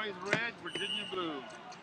Boys red, Virginia blue.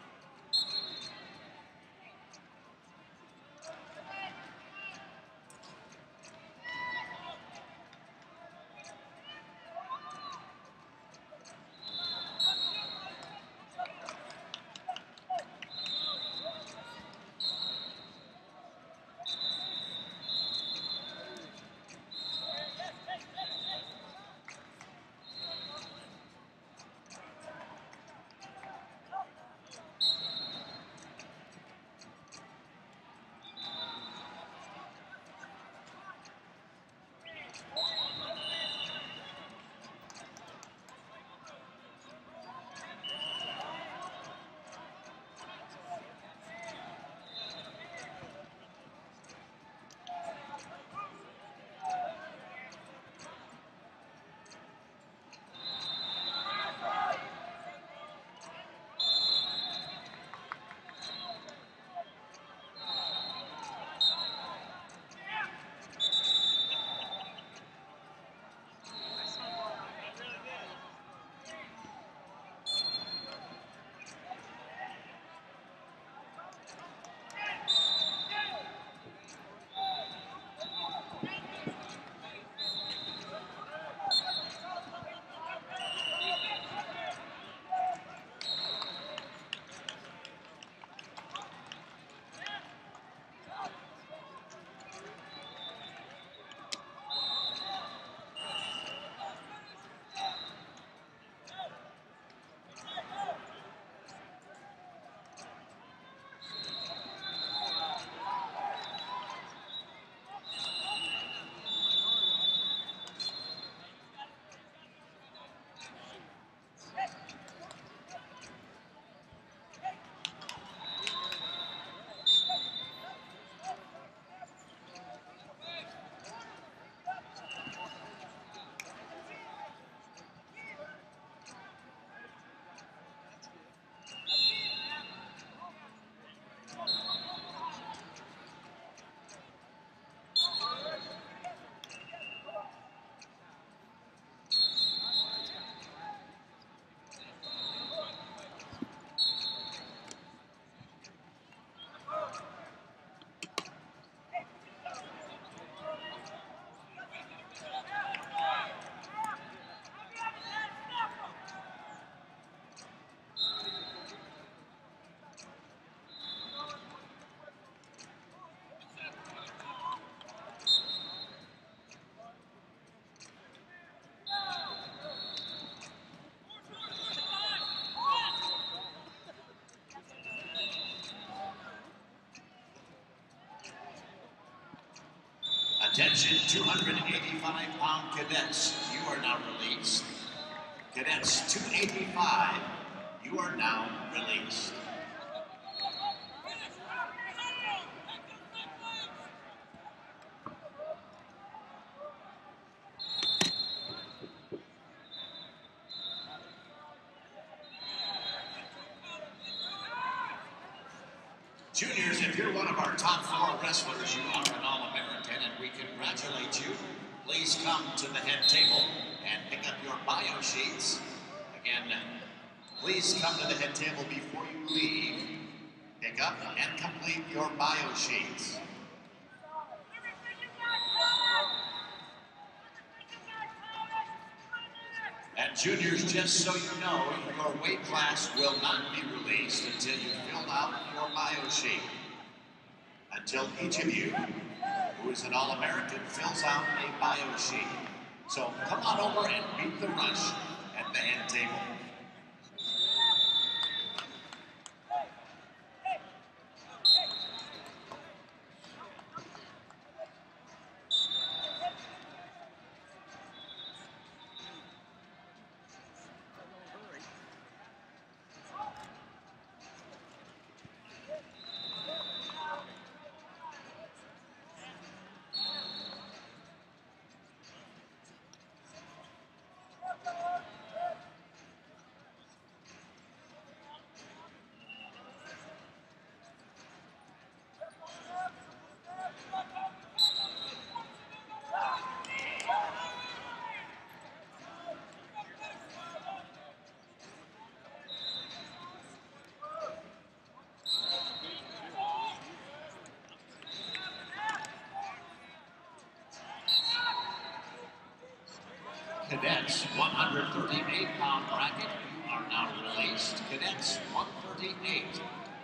Attention 285-pound cadets, you are now released. Cadets 285, you are now released. Juniors, if you're one of our top 4 wrestlers, you are an All-American, and we congratulate you. Please come to the head table and pick up your bio sheets. Again, please come to the head table before you leave. Pick up and complete your bio sheets. And juniors, just so you know, your weight class will not be released until you fill out your bio sheet. Until each of you, who is an All-American, fills out a bio sheet. So come on over and beat the rush at the head table. Cadets 138-pound bracket, you are now released. Cadets 138.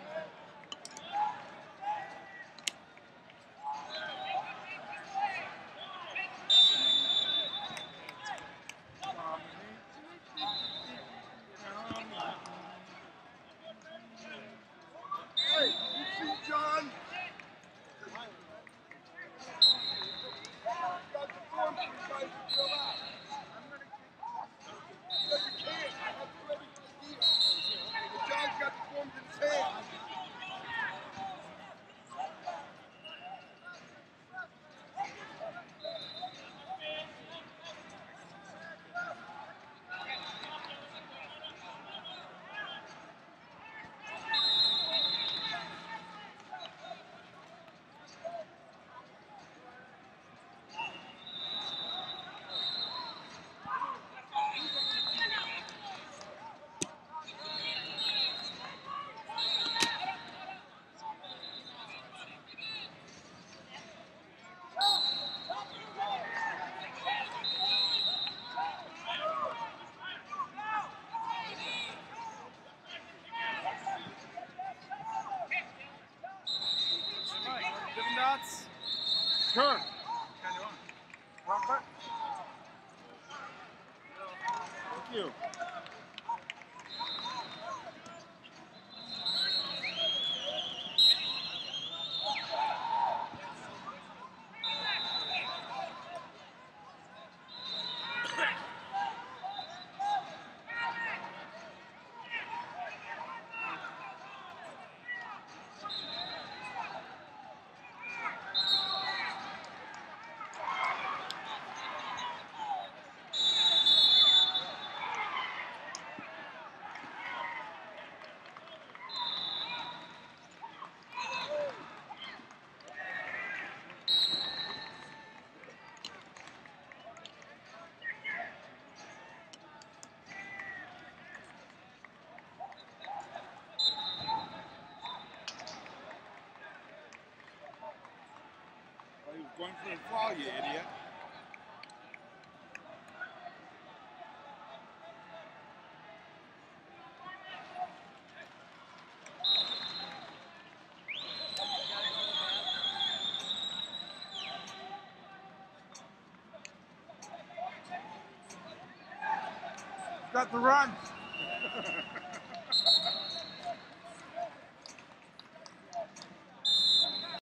Turn. Thank you. He was going for the fall, you idiot. Got the run.